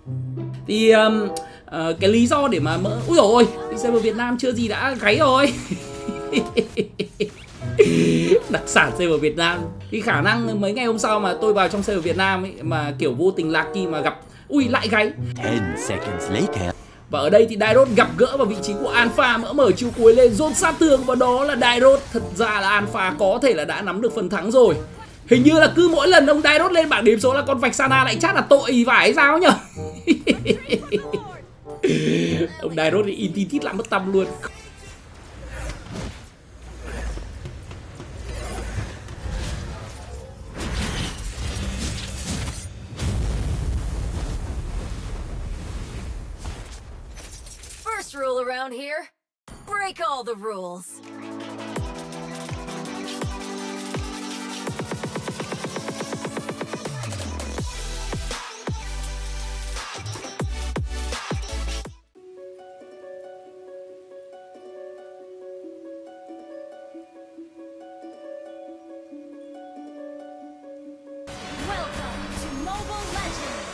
Thì cái lý do để mà mỡ... Úi dồi ôi, đi server Việt Nam chưa gì đã gáy rồi. Đặc sản server Việt Nam. Thì khả năng mấy ngày hôm sau mà tôi vào trong server Việt Nam ấy, mà kiểu vô tình lucky mà gặp... Ui, lại gáy. 10 seconds later. Và ở đây thì Dairot gặp gỡ vào vị trí của Alpha, mỡ mở chiều cuối lên dồn sát thương, và đó là Dairot. Thật ra là Alpha có thể là đã nắm được phần thắng rồi. Hình như là cứ mỗi lần ông Dairot lên bảng điểm số là con vạch Sana lại chát là tội vải hay sao nhở. Ông Dairot thì in tin tít làm mất tâm luôn. First rule around here, break all the rules. Welcome to Mobile Legends!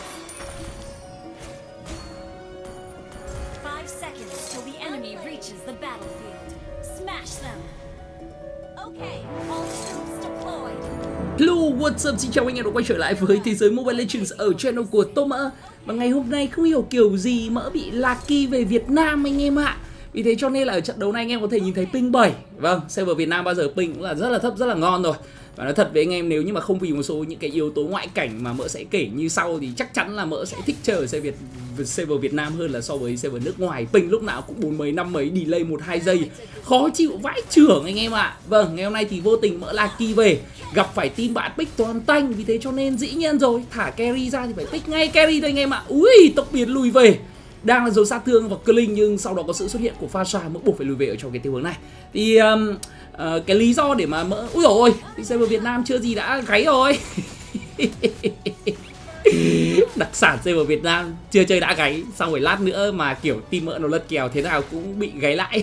5 seconds till the enemy reaches the battlefield. Smash them! Okay, all troops deployed. Hello, what's up? Xin chào anh em đã quay trở lại với thế giới Mobile Legends ở channel của Tô Mỡ. Và ngày hôm nay không hiểu kiểu gì Mỡ bị lucky về Việt Nam anh em ạ. Vì thế cho nên là ở trận đấu này anh em có thể nhìn thấy ping 7. Vâng, server Việt Nam bao giờ ping cũng là rất là thấp, rất là ngon rồi. Và nói thật với anh em, nếu như mà không vì một số những cái yếu tố ngoại cảnh mà Mỡ sẽ kể như sau thì chắc chắn là Mỡ sẽ thích chơi ở server Việt Nam hơn là so với server nước ngoài. Ping lúc nào cũng 4 mấy 5 mấy, delay 1-2 giây, khó chịu vãi chưởng anh em ạ. Vâng, ngày hôm nay thì vô tình Mỡ lucky về, gặp phải team bạn pick toàn tanh. Vì thế cho nên dĩ nhiên rồi, thả carry ra thì phải pick ngay carry thôi anh em ạ. Ui, tốc biến lùi về. Đang là dấu sát thương và clean, nhưng sau đó có sự xuất hiện của Fasha, Mỡ buộc phải lùi về ở trong cái tình huống này. Thì cái lý do để mà Mỡ... Úi dồi ôi, đi server Việt Nam chưa gì đã gáy rồi. Đặc sản server Việt Nam chưa chơi đã gáy, xong rồi lát nữa mà kiểu team Mỡ nó lật kèo thế nào cũng bị gáy lại.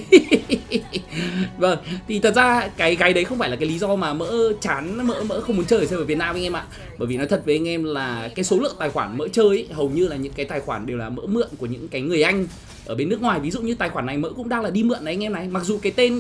Vâng, thì thật ra cái gáy đấy không phải là cái lý do mà Mỡ chán, Mỡ không muốn chơi ở server Việt Nam anh em ạ. Bởi vì nói thật với anh em là cái số lượng tài khoản Mỡ chơi ấy, hầu như là những cái tài khoản đều là Mỡ mượn của những cái người Anh ở bên nước ngoài. Ví dụ như tài khoản này Mỡ cũng đang là đi mượn đấy anh em này. Mặc dù cái tên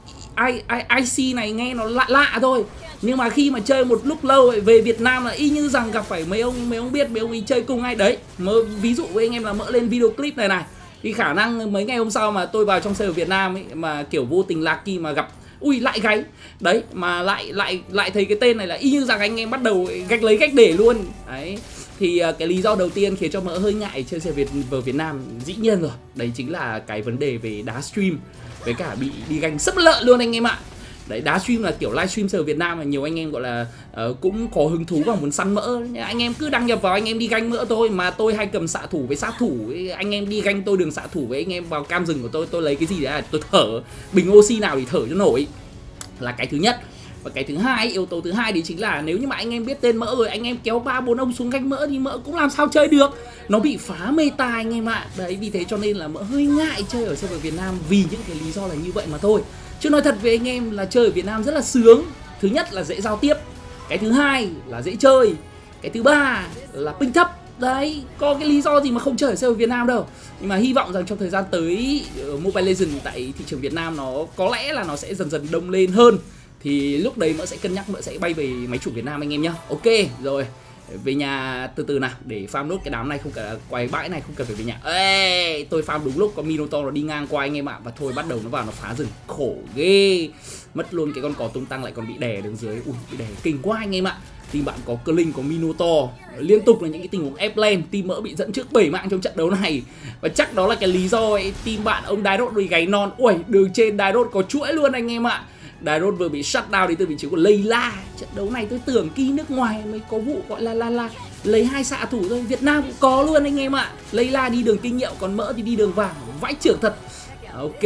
IC này nghe nó lạ lạ thôi, nhưng mà khi mà chơi một lúc lâu ấy, về Việt Nam là y như rằng gặp phải mấy ông biết mấy ông ấy chơi cùng ai đấy. Ví dụ với anh em là Mỡ lên video clip này thì khả năng mấy ngày hôm sau mà tôi vào trong server Việt Nam ấy, mà kiểu vô tình lucky mà gặp... Ui, lại gáy. Đấy, mà lại thấy cái tên này là y như rằng anh em bắt đầu gạch lấy gạch để luôn. Đấy. Thì cái lý do đầu tiên khiến cho Mỡ hơi ngại chơi server Việt Nam dĩ nhiên rồi. Đấy chính là cái vấn đề về đá stream, với cả bị đi ganh sấp lợn luôn anh em ạ. Đấy, đá stream là kiểu livestream server Việt Nam mà nhiều anh em gọi là cũng có hứng thú và muốn săn Mỡ. Anh em cứ đăng nhập vào anh em đi ganh Mỡ thôi, mà tôi hay cầm xạ thủ với sát thủ. Anh em đi ganh tôi đường xạ thủ với anh em vào cam rừng của tôi lấy cái gì đấy tôi thở bình oxy nào thì thở cho nổi, là cái thứ nhất. Và cái thứ hai, yếu tố thứ hai thì chính là nếu như mà anh em biết tên Mỡ rồi, anh em kéo 3-4 ông xuống ganh Mỡ thì Mỡ cũng làm sao chơi được, nó bị phá meta anh em ạ. Đấy, vì thế cho nên là Mỡ hơi ngại chơi ở server Việt Nam vì những cái lý do là như vậy mà thôi. Chứ nói thật với anh em là chơi ở Việt Nam rất là sướng. Thứ nhất là dễ giao tiếp, cái thứ hai là dễ chơi, cái thứ ba là ping thấp. Đấy, có cái lý do gì mà không chơi ở server Việt Nam đâu. Nhưng mà hy vọng rằng trong thời gian tới Mobile Legends tại thị trường Việt Nam nó có lẽ là nó sẽ dần dần đông lên hơn. Thì lúc đấy Mỡ sẽ cân nhắc, Mỡ sẽ bay về máy chủ Việt Nam anh em nhá. Ok, rồi về nhà từ từ nào để farm nốt cái đám này, không cần quay bãi này, không cần phải về nhà. Ê, tôi farm đúng lúc có Minotaur nó đi ngang qua anh em ạ. Và thôi bắt đầu nó vào nó phá rừng, khổ ghê. Mất luôn cái con cò tung tăng, lại còn bị đè đứng dưới. Ui, bị đè kinh quá anh em ạ. Team bạn có Cling, có Minotaur, liên tục là những cái tình huống ép lane. Team Mỡ bị dẫn trước 7 mạng trong trận đấu này. Và chắc đó là cái lý do ấy, team bạn ông Dairot đi gáy non. Ui, đường trên Dairot có chuỗi luôn anh em ạ. Dairot vừa bị shut down đi từ vị trí của Layla. Trận đấu này tôi tưởng kỳ nước ngoài mới có vụ gọi là lấy 2 xạ thủ thôi, Việt Nam cũng có luôn anh em ạ. Layla đi đường kinh nghiệm, còn Mỡ thì đi đường vàng, vãi trưởng thật. Ok,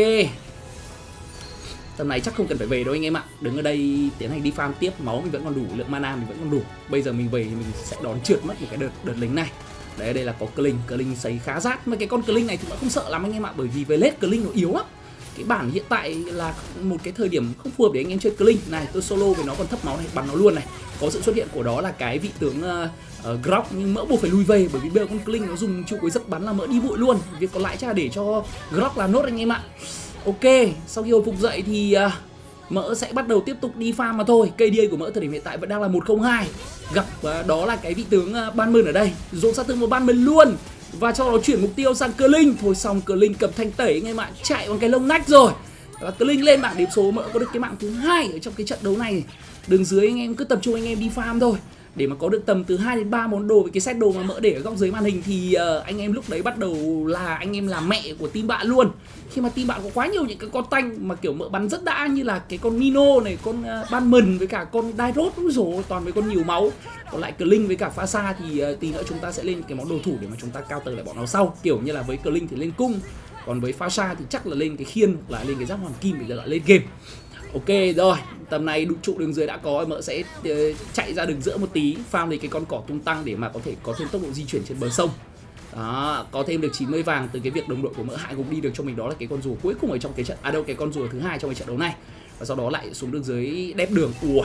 tầm này chắc không cần phải về đâu anh em ạ. Đứng ở đây tiến hành đi farm tiếp, máu mình vẫn còn đủ, lượng mana mình vẫn còn đủ. Bây giờ mình về thì mình sẽ đón trượt mất một cái đợt lính này. Đấy, đây là có Cling sấy khá rát. Mà cái con Cling này thì vẫn không sợ lắm anh em ạ, bởi vì về late Cling nó yếu lắm. cái bản hiện tại là một cái thời điểm không phù hợp để anh em chơi Clean. Này tôi solo với nó còn thấp máu này, bắn nó luôn này. Có sự xuất hiện của đó là cái vị tướng Grok, nhưng mỡ buộc phải lui về bởi vì bây giờ con Clean nó dùng trụ cuối giật bắn là mỡ đi vội luôn. Việc còn lại chắc là để cho Grok làm nốt anh em ạ. Ok, sau khi hồi phục dậy thì mỡ sẽ bắt đầu tiếp tục đi farm mà thôi. KDA của mỡ thời điểm hiện tại vẫn đang là 102. Gặp đó là cái vị tướng Banman ở đây, dồn sát thương một Banman luôn. Và cho nó chuyển mục tiêu sang Clean. Thôi xong Clean cầm thanh tẩy anh em ạ, chạy bằng cái lông nách rồi. Và Clean lên bảng điểm số, mỡ có được cái mạng thứ 2 ở trong cái trận đấu này. Đường dưới anh em cứ tập trung anh em đi farm thôi. Để mà có được tầm từ 2 đến 3 món đồ với cái set đồ mà mỡ để ở góc dưới màn hình thì anh em lúc đấy bắt đầu là anh em là mẹ của team bạn luôn. Khi mà team bạn có quá nhiều những cái con tanh mà kiểu mỡ bắn rất đã, như là cái con Mino này, con Banman với cả con Dairot, rồi toàn với con nhiều máu. Còn lại Clean với cả Pha thì tí nữa chúng ta sẽ lên cái món đồ thủ để mà chúng ta cao tờ lại bọn nó sau. Kiểu như là với Clean thì lên cung, còn với Pha thì chắc là lên cái khiên hoặc là lên cái giáp hoàng kim để lại lên game. Ok rồi, tầm này đụng trụ đường dưới đã có, mỡ sẽ chạy ra đường giữa một tí, farm lấy cái con cỏ tung tăng để mà có thể có thêm tốc độ di chuyển trên bờ sông. Đó, có thêm được 90 vàng từ cái việc đồng đội của mỡ Hạ gục đi được cho mình, đó là cái con rùa cuối cùng ở trong cái trận, cái con rùa thứ 2 trong cái trận đấu này. Và sau đó lại xuống đường dưới đép đường. Ui,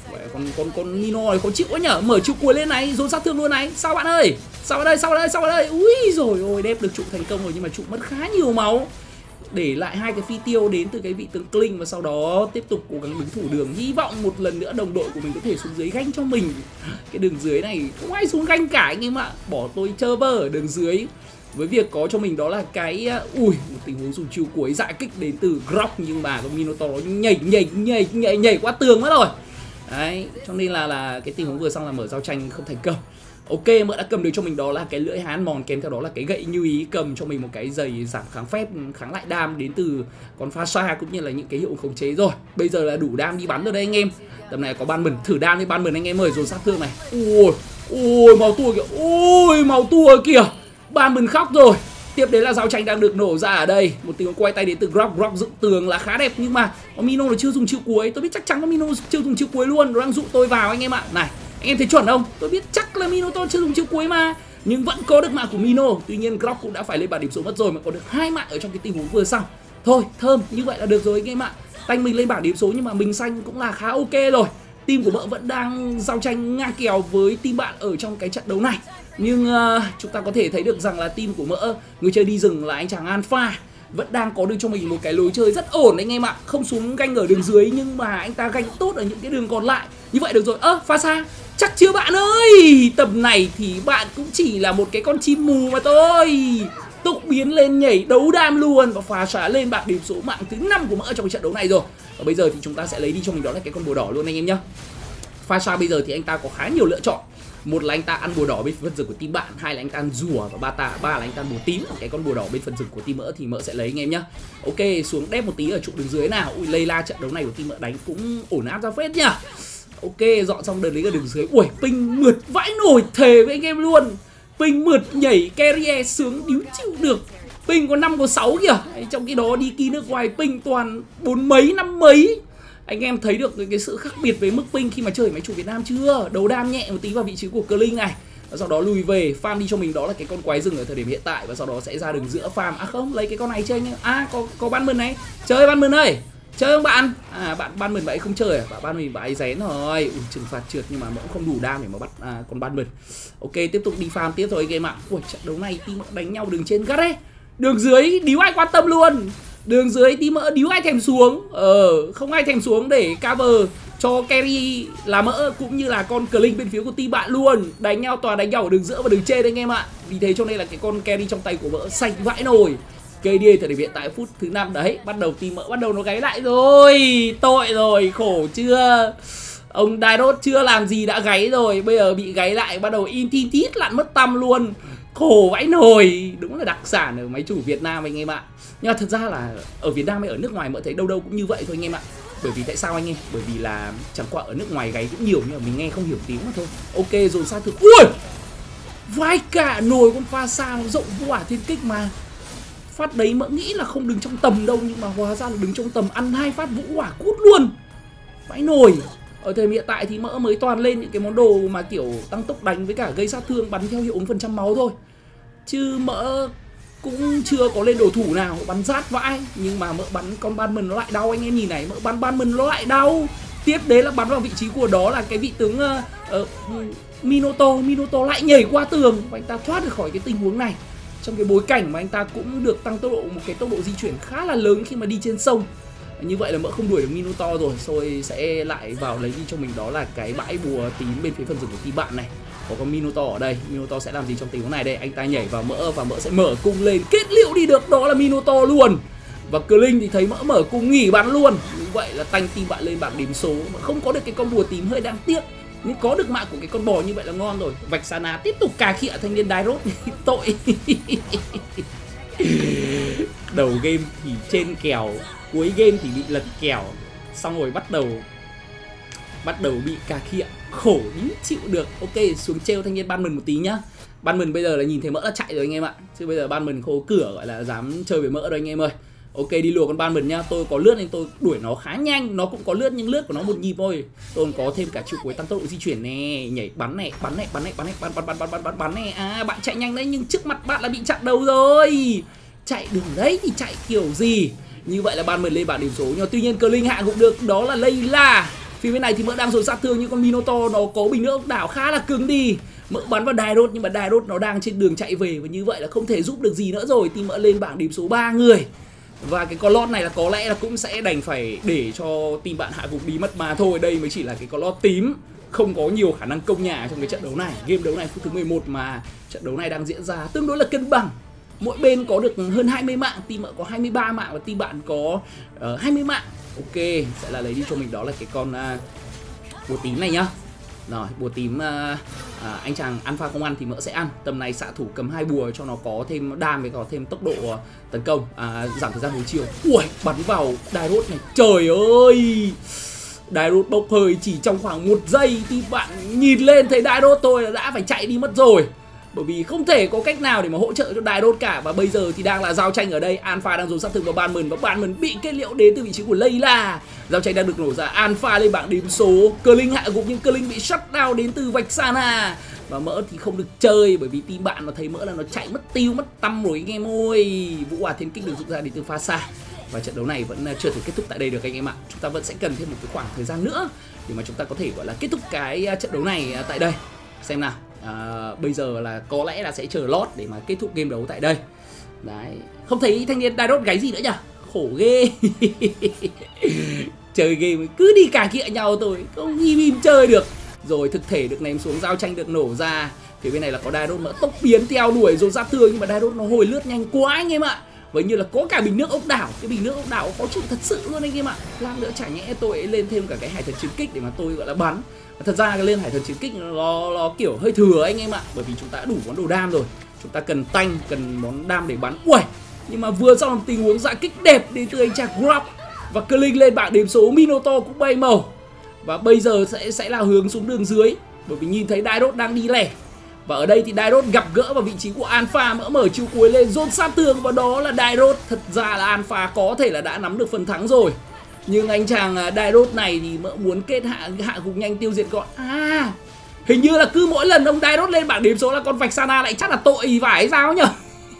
con Nino này khó chịu quá nhở, mở trụ cuối lên này, dồn sát thương luôn này. Sao bạn ơi? Sao ở đây? Ui rồi ôi, đép được trụ thành công rồi nhưng mà trụ mất khá nhiều máu. Để lại 2 cái phi tiêu đến từ cái vị tướng Clean và sau đó tiếp tục cố gắng đứng thủ đường. Hy vọng một lần nữa đồng đội của mình có thể xuống dưới ganh cho mình. Cái đường dưới này không ai xuống ganh cả anh em ạ. Bỏ tôi chơ vơ ở đường dưới. Với việc có cho mình đó là cái một tình huống dùng chiêu cuối dạ kích đến từ Grok, nhưng mà con Minotaur nó nhảy qua tường mất rồi. Đấy, cho nên là cái tình huống vừa xong là mở giao tranh không thành công. Ok, mỡ đã cầm được cho mình đó là cái lưỡi hán mòn, kèm theo đó là cái gậy như ý, cầm cho mình một cái giày giảm kháng phép, kháng lại đam đến từ con Pha cũng như là những cái hiệu khống chế rồi. Bây giờ là đủ đam đi bắn rồi đấy anh em. Tầm này có Banman, thử đam đi Banman anh em ơi, dồn sát thương này. Ui máu tua kìa. Ui máu tua kìa. Banman khóc rồi. Tiếp đến là giao tranh đang được nổ ra ở đây. Một tình huống quay tay đến từ Grok dựng tường là khá đẹp, nhưng mà Mino nó chưa dùng chiêu cuối. Tôi biết chắc chắn Mino chưa dùng chiêu cuối luôn, nó đang dụ tôi vào anh em ạ. Này, anh em thấy chuẩn không? Tôi biết chắc là Minotaur chưa dùng chiêu cuối mà, nhưng vẫn có được mạng của Mino. Tuy nhiên Grok cũng đã phải lên bảng điểm số mất rồi mà có được 2 mạng ở trong cái tình huống vừa xong. Thôi thơm, như vậy là được rồi anh em ạ. Tanh mình lên bảng điểm số nhưng mà mình xanh cũng là khá ok rồi. Team của mỡ vẫn đang giao tranh ngang kèo với team bạn ở trong cái trận đấu này. Nhưng chúng ta có thể thấy được rằng là team của mỡ, người chơi đi rừng là anh chàng Alpha, vẫn đang có được cho mình một cái lối chơi rất ổn anh em ạ. Không xuống ganh ở đường dưới nhưng mà anh ta ganh tốt ở những cái đường còn lại. Như vậy được rồi. Pha chắc chưa bạn ơi. Tầm này thì bạn cũng chỉ là một cái con chim mù mà thôi. Tốc biến lên nhảy đấu đam luôn. Và Pha lên bảng điểm số mạng thứ 5 của mỡ trong cái trận đấu này rồi. Và bây giờ thì chúng ta sẽ lấy đi cho mình đó là cái con bùa đỏ luôn anh em nhá. Pha bây giờ thì anh ta có khá nhiều lựa chọn. Một là anh ta ăn bùa đỏ bên phần rừng của team bạn, hai là anh ta ăn rùa, và ba là anh ta ăn bùa tím. Cái con bùa đỏ bên phần rừng của team mỡ thì mỡ sẽ lấy anh em nhá. Ok, xuống đép một tí ở trụ đường dưới nào. Ui, Layla trận đấu này của team mỡ đánh cũng ổn áp ra phết nhá. Ok, dọn xong đợt lấy ở đường dưới. Ui, ping mượt vãi nổi, thề với anh em luôn. Ping mượt nhảy carrier sướng điếu chịu được. Ping có 5 có 6 kìa. Trong khi đó đi kỳ nước ngoài ping toàn 4 mấy 5 mấy. Anh em thấy được cái sự khác biệt với mức ping khi mà chơi máy chủ Việt Nam chưa? Đấu đam nhẹ một tí vào vị trí của Clean này. Và sau đó lùi về farm đi cho mình đó là cái con quái rừng ở thời điểm hiện tại. Và sau đó sẽ ra đường giữa farm. À không, lấy cái con này chơi anh em. Có Banman này. Chơi Banman ơi. Chơi không bạn? Bạn Banman bạn ấy không chơi à? Bạn Banman bạn ấy rén rồi. Trừng phạt trượt nhưng mà cũng không đủ đam để mà bắt con Banman. Ok, tiếp tục đi farm tiếp thôi anh em ạ. Ui, trận đấu này team đánh nhau đường trên gắt đấy. Đường dưới điếu ai quan tâm luôn. Đường dưới tí mỡ điếu ai thèm xuống. Không ai thèm xuống để cover cho carry là mỡ cũng như là con Clean bên phía của team bạn luôn. Đánh nhau toàn đánh nhau ở đường giữa và đường trên anh em ạ. Vì thế cho nên là cái con carry trong tay của mỡ xanh vãi nồi. KD thời điểm hiện tại phút thứ 5 đấy, bắt đầu team mỡ bắt đầu nó gáy lại rồi. Tội rồi, khổ chưa. Ông Dairot chưa làm gì đã gáy rồi, bây giờ bị gáy lại bắt đầu in tin tít lặn mất tăm luôn. Khổ vãi nồi, đúng là đặc sản ở máy chủ Việt Nam anh em ạ. Nhưng mà thật ra là ở Việt Nam hay ở nước ngoài mỡ thấy đâu đâu cũng như vậy thôi anh em ạ. Bởi vì tại sao anh em? Bởi vì là chẳng qua ở nước ngoài gáy cũng nhiều nhưng mà mình nghe không hiểu tiếng mà thôi. Ok, dồn sát thực. Ui, vai cả nồi con Pha nó rộng vô ả thiên kích mà. Phát đấy mỡ nghĩ là không đứng trong tầm đâu, nhưng mà hóa ra là đứng trong tầm, ăn 2 phát vũ hỏa cút luôn. Vãi nồi. Ở thời hiện tại thì mỡ mới toàn lên những cái món đồ mà kiểu tăng tốc đánh với cả gây sát thương bắn theo hiệu ứng phần trăm máu thôi. Chứ mỡ cũng chưa có lên đồ thủ nào, bắn rát vãi. Nhưng mà mỡ bắn con Banman nó lại đau, anh em nhìn này, mỡ bắn Banman nó lại đau. Tiếp đấy là bắn vào vị trí của đó là cái vị tướng Minotaur lại nhảy qua tường và anh ta thoát được khỏi cái tình huống này. Trong cái bối cảnh mà anh ta cũng được tăng tốc độ, một cái tốc độ di chuyển khá là lớn khi mà đi trên sông. Như vậy là mỡ không đuổi được Minotaur rồi, rồi sẽ lại vào lấy đi cho mình đó là cái bãi bùa tím bên phía phần rừng của team bạn này. Có con Minotaur ở đây, Minotaur sẽ làm gì trong tình huống này đây? Anh ta nhảy vào mỡ và mỡ sẽ mở cung lên, kết liễu đi được đó là Minotaur luôn. Và Kling thì thấy mỡ mở cung nghỉ bắn luôn. Như vậy là tanh team bạn lên bảng điểm số, mà không có được cái con bùa tím hơi đáng tiếc. Nhưng có được mạng của cái con bò như vậy là ngon rồi. Vexana tiếp tục cà khịa thanh niên Dairos tội. Đầu game thì trên kèo, cuối game thì bị lật kèo, xong rồi bắt đầu bị cà khịa, khổ đến chịu được. Ok, xuống treo thanh niên Banman một tí nhá. Banman bây giờ là nhìn thấy mỡ là chạy rồi anh em ạ, chứ bây giờ Banman khô cửa gọi là dám chơi với mỡ rồi anh em ơi. Ok, đi lùa con Banman nhá. Tôi có lướt nên tôi đuổi nó khá nhanh. Nó cũng có lướt nhưng lướt của nó một nhịp thôi. Tôi còn có thêm cả chiêu cuối tăng tốc độ di chuyển nè, nhảy bắn này, bắn này. À, bạn chạy nhanh đấy nhưng trước mặt bạn là bị chặn đầu rồi. Chạy đường đấy thì chạy kiểu gì? Như vậy là Banman lên bảng điểm số. Nhưng tuy nhiên Kling hạ gục được đó là Layla. Phía bên này thì mỡ đang dồn sát thương nhưng con Minotaur nó có bình nước ốc đảo khá là cứng đi. Mỡ bắn vào Dairos nhưng mà Dairos nó đang trên đường chạy về và như vậy là không thể giúp được gì nữa rồi. Thì mỡ lên bảng điểm số 3 người. Và cái con lót này là có lẽ là cũng sẽ đành phải để cho team bạn hạ gục đi mất mà thôi. Đây mới chỉ là cái con lót tím, không có nhiều khả năng công nhà trong cái trận đấu này. Game đấu này phút thứ 11 mà trận đấu này đang diễn ra tương đối là cân bằng. Mỗi bên có được hơn 20 mạng, team bạn có 23 mạng và team bạn có 20 mạng. Ok, sẽ là lấy đi cho mình đó là cái con bùa tím này nhá. Rồi, bùa tím anh chàng Alpha không ăn thì mỡ sẽ ăn. Tầm này xạ thủ cầm 2 bùa cho nó có thêm đam với có thêm tốc độ tấn công, giảm thời gian hồi chiều. Ui, bắn vào Dairos này. Trời ơi, Dairos bốc hơi chỉ trong khoảng 1 giây thì bạn nhìn lên thấy Dairos tôi là đã phải chạy đi mất rồi. Bởi vì không thể có cách nào để mà hỗ trợ cho Dairos cả. Và bây giờ thì đang là giao tranh ở đây. Alpha đang dồn sát thương vào Banman và Banman bị kết liễu đến từ vị trí của Layla. Giao tranh đang được nổ ra. Alpha lên bảng điểm số. Kling hạ gục nhưng Kling bị shut down đến từ Vexana. Và mỡ thì không được chơi bởi vì team bạn nó thấy mỡ là nó chạy mất tiêu mất tăm rồi anh em ơi. Vũ Hòa Thiên Kích được rút ra đến từ pha xa. Và trận đấu này vẫn chưa thể kết thúc tại đây được anh em ạ. Chúng ta vẫn sẽ cần thêm một cái khoảng thời gian nữa để mà chúng ta có thể gọi là kết thúc cái trận đấu này tại đây. Xem nào. Bây giờ là có lẽ là sẽ chờ lót để mà kết thúc game đấu tại đây. Đấy, không thấy thanh niên Dairos gáy gì nữa nhỉ? Khổ ghê. Chơi game cứ đi cà khịa nhau thôi, không im chơi được. Rồi thực thể được ném xuống, giao tranh được nổ ra. Phía bên này là có Dairos mỡ tốc biến theo đuổi dồn sát thương nhưng mà Dairos nó hồi lướt nhanh quá anh em ạ. Vậy như là có cả bình nước ốc đảo, cái bình nước ốc đảo khó chịu thật sự luôn anh em ạ. Làm nữa chả nhẽ tôi lên thêm cả cái hải thần chiến kích để mà tôi gọi là bắn. Thật ra cái lên hải thần chiến kích nó kiểu hơi thừa anh em ạ. Bởi vì chúng ta đã đủ món đồ đam rồi. Chúng ta cần tanh, cần món đam để bắn. Ui, nhưng mà vừa xong tình huống dạ kích đẹp đến từ anh chàng Grab. Và Kling lên bảng điểm số, Minotaur cũng bay màu. Và bây giờ sẽ là hướng xuống đường dưới. Bởi vì nhìn thấy Dairos đang đi lẻ. Và ở đây thì Dairos gặp gỡ vào vị trí của Alpha, mở chiêu cuối lên dồn sát thương và đó là Dairos. Thật ra là Alpha có thể là đã nắm được phần thắng rồi. Nhưng anh chàng Dairos này thì mỡ muốn kết hạ gục nhanh tiêu diệt gọn. À, hình như là cứ mỗi lần ông Dairos lên bảng điểm số là con Vexana lại chắc là tội phải sao nhở.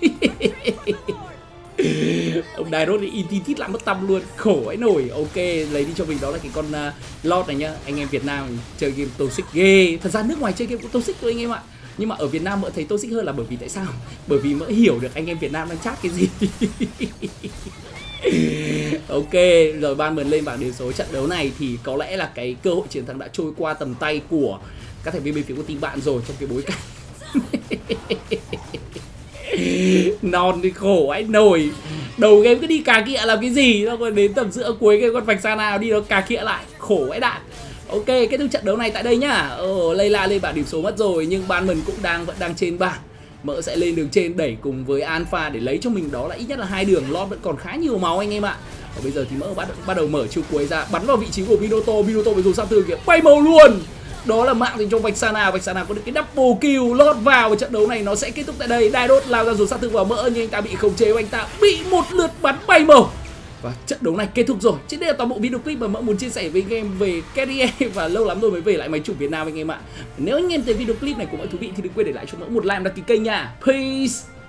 Ông Dairos thì in làm mất tâm luôn, khổ ấy nổi. Ok, lấy đi cho mình đó là cái con Lord này nhá. Anh em Việt Nam chơi game toxic ghê. Thật ra nước ngoài chơi game cũng toxic thôi anh em ạ. Nhưng mà ở Việt Nam mỡ thấy toxic hơn là bởi vì tại sao? Bởi vì mỡ hiểu được anh em Việt Nam đang chat cái gì. Ok, rồi Banman lên bảng điểm số trận đấu này thì có lẽ là cái cơ hội chiến thắng đã trôi qua tầm tay của các thành viên bên phía của team bạn rồi trong cái bối cảnh. Non thì khổ ấy nổi. Đầu game cứ đi cà khịa làm cái gì, rồi đến tầm giữa cuối cái con Vexana đi nó cà khịa lại, khổ ấy đạn. Ok, kết thúc trận đấu này tại đây nhá. Layla lên bảng điểm số mất rồi nhưng Banman cũng vẫn đang trên bảng. Mỡ sẽ lên đường trên đẩy cùng với Alpha để lấy cho mình đó là ít nhất là 2 đường. Lord vẫn còn khá nhiều máu anh em ạ. Và bây giờ thì mỡ bắt đầu mở chiêu cuối ra, bắn vào vị trí của Minotaur. Minotaur với dồn sát thương kìa, bay màu luôn. Đó là mạng dành cho Vexana. Vexana có được cái double kill. Lord vào và trận đấu này nó sẽ kết thúc tại đây. Dairos lao ra dồn sát thương vào mỡ nhưng anh ta bị khống chế và anh ta bị một lượt bắn bay màu. Và trận đấu này kết thúc rồi. Trên đây là toàn bộ video clip mà mỡ muốn chia sẻ với anh em về Carrier và lâu lắm rồi mới về lại máy chủ Việt Nam anh em ạ. Nếu anh em thấy video clip này của mỡ thú vị thì đừng quên để lại cho mỡ một like, đăng ký kênh nha. Peace.